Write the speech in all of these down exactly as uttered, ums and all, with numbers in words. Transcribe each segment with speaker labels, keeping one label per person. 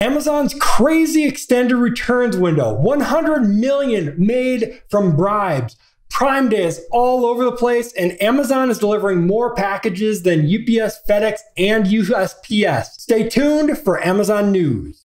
Speaker 1: Amazon's crazy extended returns window, one hundred million made from Bribes. Prime Day is all over the place, and Amazon is delivering more packages than U P S, FedEx, and U S P S. Stay tuned for Amazon news.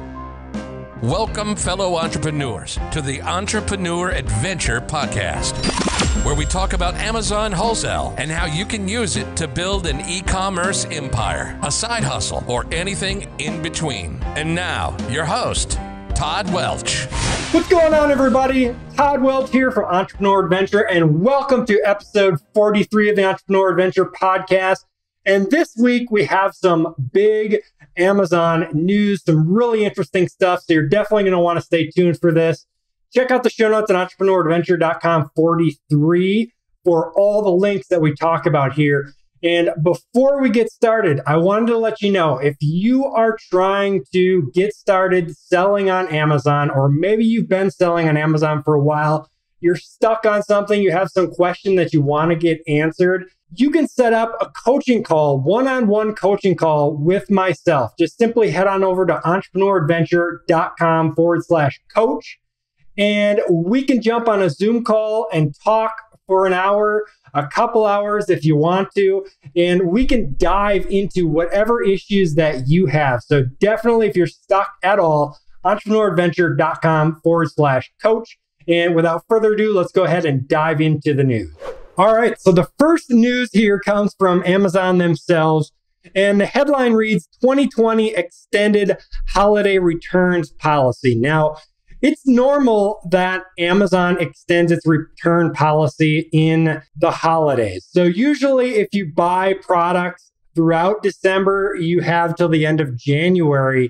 Speaker 2: Welcome, fellow entrepreneurs, to the Entrepreneur Adventure Podcast, where we talk about Amazon wholesale and how you can use it to build an e-commerce empire, a side hustle, or anything in between. And now, your host, Todd Welch.
Speaker 1: What's going on, everybody? Todd Welch here from Entrepreneur Adventure, and welcome to episode forty-three of the Entrepreneur Adventure Podcast. And this week, we have some big Amazon news, some really interesting stuff. So you're definitely going to want to stay tuned for this. Check out the show notes at entrepreneur adventure dot com forty-three for all the links that we talk about here. And before we get started, I wanted to let you know, if you are trying to get started selling on Amazon, or maybe you've been selling on Amazon for a while, you're stuck on something, you have some question that you want to get answered, you can set up a coaching call, one-on-one coaching call with myself. Just simply head on over to entrepreneur adventure dot com forward slash coach, and we can jump on a Zoom call and talk for an hour, a couple hours if you want to, and we can dive into whatever issues that you have. So definitely, if you're stuck at all, entrepreneur adventure dot com forward slash coach. And without further ado, let's go ahead and dive into the news. All right, so the first news here comes from Amazon themselves, and the headline reads, twenty twenty Extended Holiday Returns Policy. Now, it's normal that Amazon extends its return policy in the holidays. So usually if you buy products throughout December, you have till the end of January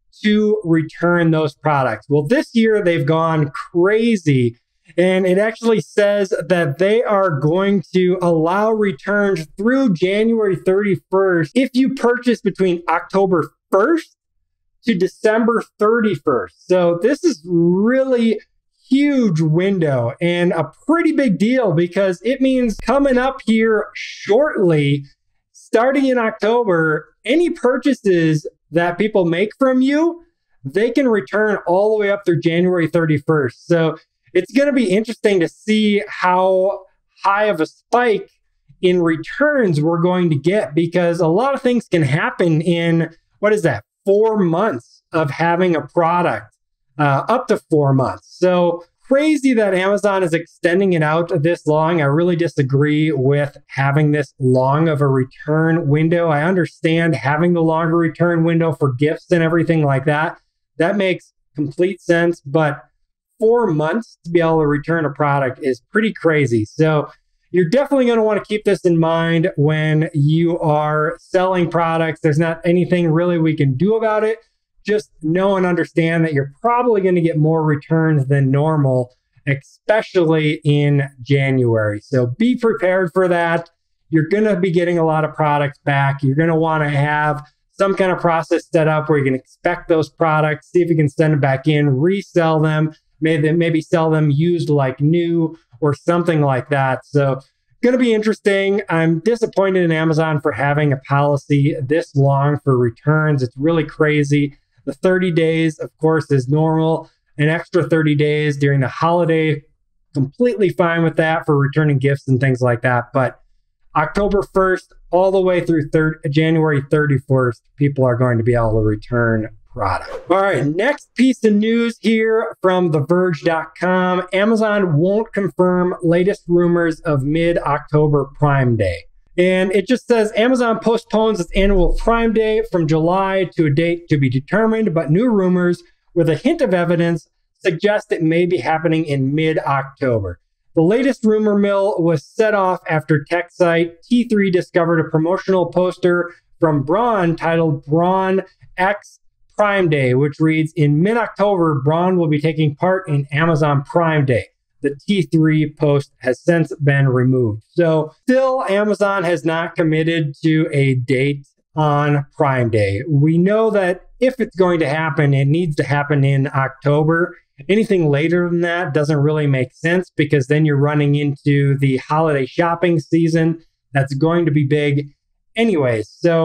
Speaker 1: to return those products. Well, this year they've gone crazy, and it actually says that they are going to allow returns through January thirty-first if you purchase between October first to December thirty-first. So this is really huge window and a pretty big deal, because it means coming up here shortly, starting in October, any purchases that people make from you, they can return all the way up through January thirty-first. So it's going to be interesting to see how high of a spike in returns we're going to get, because a lot of things can happen in, what is that, four months of having a product, uh, up to four months. So crazy that Amazon is extending it out this long. I really disagree with having this long of a return window. I understand having the longer return window for gifts and everything like that. That makes complete sense, but four months to be able to return a product is pretty crazy. So you're definitely going to want to keep this in mind when you are selling products. There's not anything really we can do about it. Just know and understand that you're probably going to get more returns than normal, especially in January. So be prepared for that. You're going to be getting a lot of products back. You're going to want to have some kind of process set up where you can expect those products, see if you can send them back in, resell them, maybe, maybe sell them used like new or something like that. So going to be interesting. I'm disappointed in Amazon for having a policy this long for returns. It's really crazy. The thirty days, of course, is normal. An extra thirty days during the holiday, completely fine with that for returning gifts and things like that. But October first, all the way through third, January thirty-first, people are going to be able to return product. All right, next piece of news here from the verge dot com. Amazon won't confirm latest rumors of mid-October Prime Day. And it just says Amazon postpones its annual Prime Day from July to a date to be determined, but new rumors with a hint of evidence suggest it may be happening in mid-October. The latest rumor mill was set off after tech site T three discovered a promotional poster from Braun titled Braun X Prime Day, which reads, in mid-October, Braun will be taking part in Amazon Prime Day. The T three post has since been removed. So still, Amazon has not committed to a date on Prime Day. We know that if it's going to happen, it needs to happen in October. Anything later than that doesn't really make sense, because then you're running into the holiday shopping season. That's going to be big anyways. So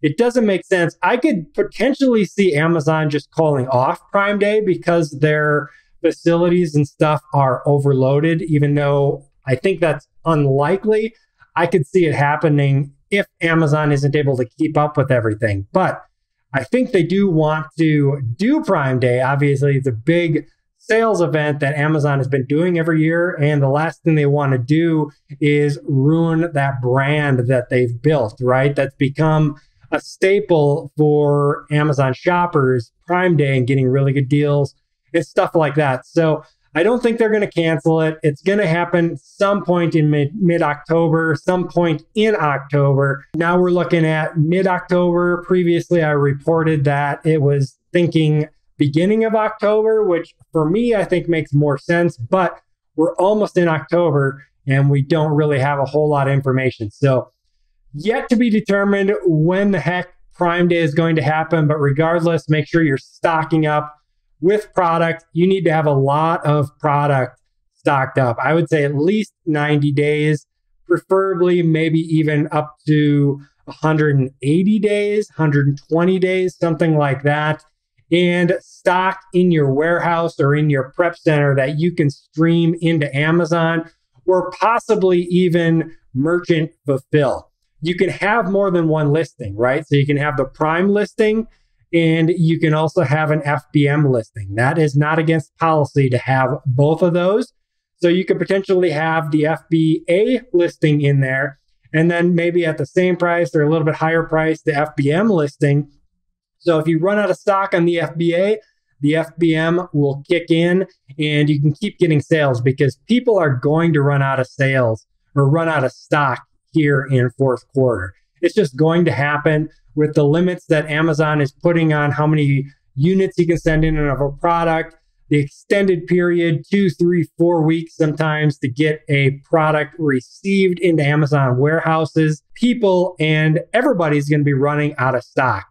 Speaker 1: it doesn't make sense. I could potentially see Amazon just calling off Prime Day because their facilities and stuff are overloaded, even though I think that's unlikely. I could see it happening if Amazon isn't able to keep up with everything. But I think they do want to do Prime Day. Obviously, it's a big sales event that Amazon has been doing every year. And the last thing they want to do is ruin that brand that they've built, right? That's become a staple for Amazon shoppers, Prime Day, and getting really good deals and stuff like that. So I don't think they're going to cancel it. It's going to happen some point in mid, mid-October, some point in October. Now we're looking at mid-October. Previously, I reported that it was thinking beginning of October, which for me, I think makes more sense. But we're almost in October and we don't really have a whole lot of information. So yet to be determined when the heck Prime Day is going to happen. But regardless, make sure you're stocking up with product. You need to have a lot of product stocked up. I would say at least ninety days, preferably maybe even up to one hundred eighty days, one hundred twenty days, something like that. And stock in your warehouse or in your prep center that you can stream into Amazon or possibly even merchant fulfill. You can have more than one listing, right? So you can have the Prime listing, and you can also have an F B M listing. That is not against policy to have both of those. So you could potentially have the F B A listing in there, and then maybe at the same price or a little bit higher price, the F B M listing. So if you run out of stock on the F B A, the F B M will kick in and you can keep getting sales because people are going to run out of sales or run out of stock here in fourth quarter. It's just going to happen with the limits that Amazon is putting on how many units you can send in of a product, the extended period, two, three, four weeks sometimes to get a product received into Amazon warehouses. People and everybody's going to be running out of stock.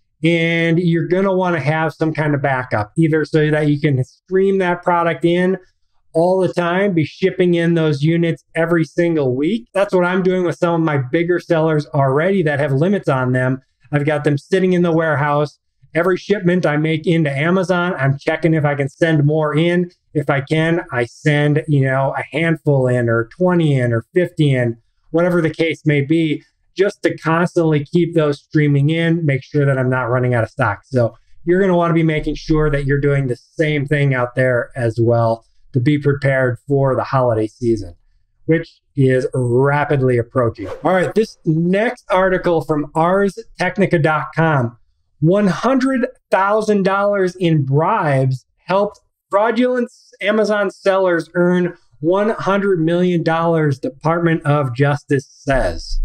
Speaker 1: And you're going to want to have some kind of backup, either so that you can stream that product in all the time, be shipping in those units every single week. That's what I'm doing with some of my bigger sellers already that have limits on them. I've got them sitting in the warehouse. Every shipment I make into Amazon, I'm checking if I can send more in. If I can, I send, you know, a handful in or twenty in or fifty in, whatever the case may be, just to constantly keep those streaming in, make sure that I'm not running out of stock. So you're going to want to be making sure that you're doing the same thing out there as well to be prepared for the holiday season, which is rapidly approaching. All right, this next article from ars technica dot com, one hundred thousand dollars in bribes helped fraudulent Amazon sellers earn one hundred million dollars, Department of Justice says.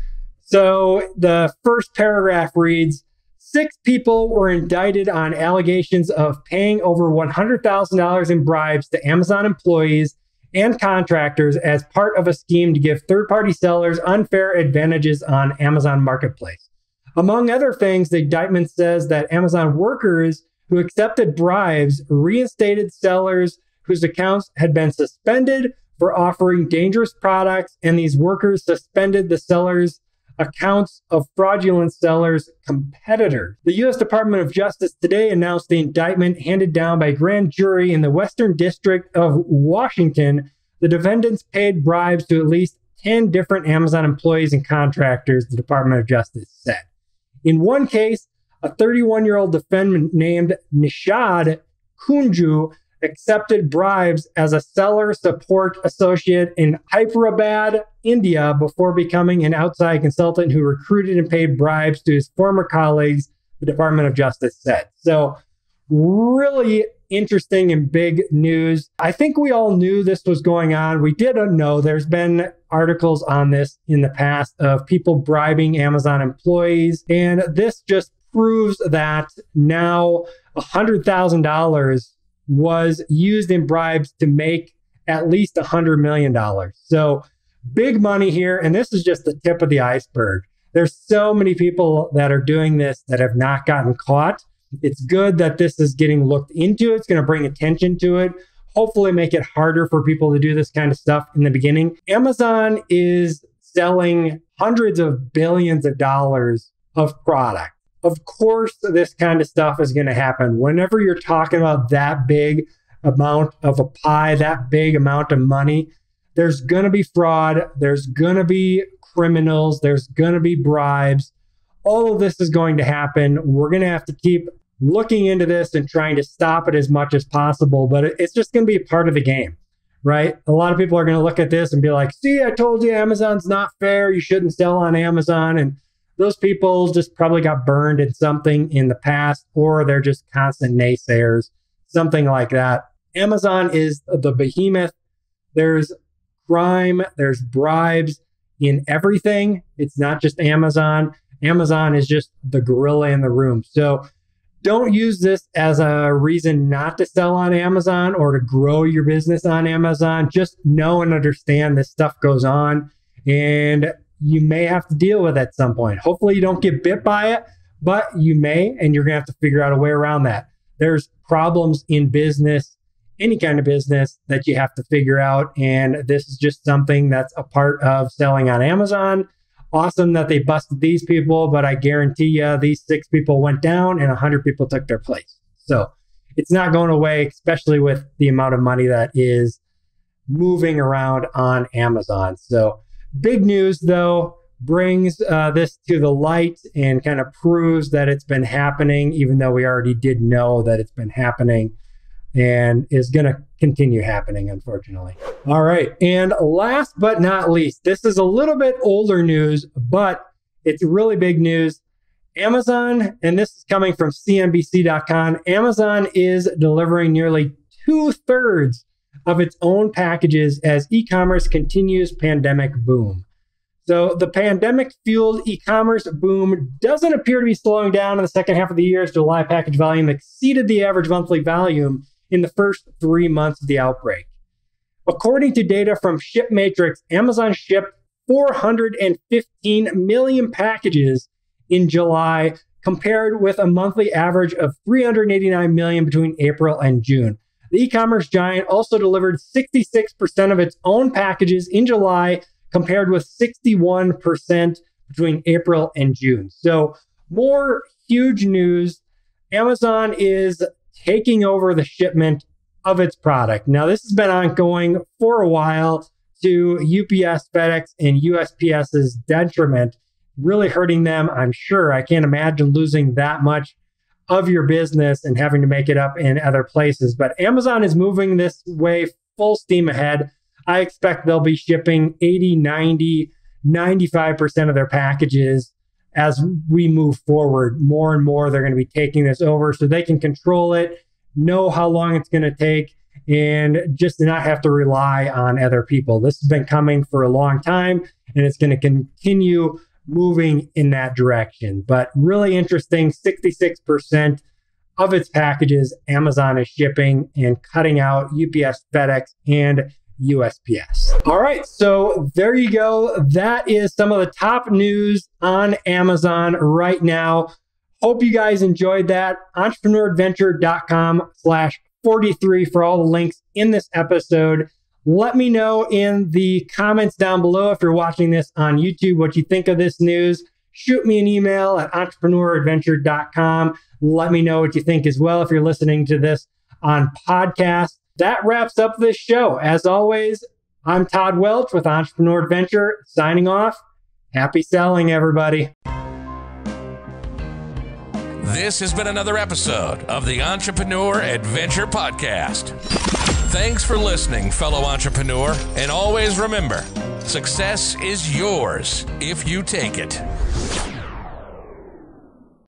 Speaker 1: So the first paragraph reads, six people were indicted on allegations of paying over one hundred thousand dollars in bribes to Amazon employees and contractors as part of a scheme to give third-party sellers unfair advantages on Amazon Marketplace. Among other things, the indictment says that Amazon workers who accepted bribes reinstated sellers whose accounts had been suspended for offering dangerous products, and these workers suspended the sellers' accounts of fraudulent sellers' competitors. The U S Department of Justice today announced the indictment handed down by a grand jury in the Western District of Washington. The defendants paid bribes to at least ten different Amazon employees and contractors, the Department of Justice said. In one case, a thirty-one-year-old defendant named Nishad Kunju accepted bribes as a seller support associate in Hyderabad, India, before becoming an outside consultant who recruited and paid bribes to his former colleagues, the Department of Justice said. So really interesting and big news. I think we all knew this was going on. We did know there's been articles on this in the past of people bribing Amazon employees. And this just proves that now one hundred thousand dollars was used in bribes to make at least one hundred million dollars. So big money here. And this is just the tip of the iceberg. There's so many people that are doing this that have not gotten caught. It's good that this is getting looked into. It's going to bring attention to it. Hopefully make it harder for people to do this kind of stuff in the beginning. Amazon is selling hundreds of billions of dollars of product. Of course, this kind of stuff is going to happen. Whenever you're talking about that big amount of a pie, that big amount of money, there's going to be fraud. There's going to be criminals. There's going to be bribes. All of this is going to happen. We're going to have to keep looking into this and trying to stop it as much as possible. But it's just going to be a part of the game, right? A lot of people are going to look at this and be like, see, I told you Amazon's not fair. You shouldn't sell on Amazon. And those people just probably got burned in something in the past, or they're just constant naysayers, something like that. Amazon is the behemoth. There's crime, there's bribes in everything. It's not just Amazon. Amazon is just the gorilla in the room. So don't use this as a reason not to sell on Amazon or to grow your business on Amazon. Just know and understand this stuff goes on, and you may have to deal with it at some point. Hopefully you don't get bit by it, but you may, and you're going to have to figure out a way around that. There's problems in business, any kind of business, that you have to figure out. And this is just something that's a part of selling on Amazon. Awesome that they busted these people, but I guarantee you these six people went down and one hundred people took their place. So it's not going away, especially with the amount of money that is moving around on Amazon. So big news, though, brings uh, this to the light and kind of proves that it's been happening, even though we already did know that it's been happening, and is going to continue happening, unfortunately. All right. And last but not least, this is a little bit older news, but it's really big news. Amazon, and this is coming from C N B C dot com, Amazon is delivering nearly two-thirds of its own packages as e-commerce continues pandemic boom. So the pandemic-fueled e-commerce boom doesn't appear to be slowing down in the second half of the year as July package volume exceeded the average monthly volume in the first three months of the outbreak. According to data from ShipMatrix, Amazon shipped four hundred fifteen million packages in July, compared with a monthly average of three hundred eighty-nine million between April and June. The e-commerce giant also delivered sixty-six percent of its own packages in July, compared with sixty-one percent between April and June. So more huge news. Amazon is taking over the shipment of its product. Now, this has been ongoing for a while to U P S, FedEx, and USPS's detriment, really hurting them, I'm sure. I can't imagine losing that much of your business and having to make it up in other places. But Amazon is moving this way full steam ahead. I expect they'll be shipping eighty, ninety, ninety-five percent of their packages as we move forward. More and more, they're going to be taking this over so they can control it, know how long it's going to take, and just not have to rely on other people. This has been coming for a long time, and it's going to continue moving in that direction. But really interesting, sixty-six percent of its packages Amazon is shipping and cutting out U P S, FedEx, and U S P S. All right, so there you go. That is some of the top news on Amazon right now. Hope you guys enjoyed that. entrepreneur adventure dot com slash forty-three for all the links in this episode. Let me know in the comments down below if you're watching this on YouTube what you think of this news. Shoot me an email at entrepreneur adventure dot com. Let me know what you think as well if you're listening to this on podcast. That wraps up this show. As always, I'm Todd Welch with Entrepreneur Adventure, signing off. Happy selling, everybody.
Speaker 2: This has been another episode of the Entrepreneur Adventure Podcast. Thanks for listening, fellow entrepreneur, and always remember, success is yours if you take it.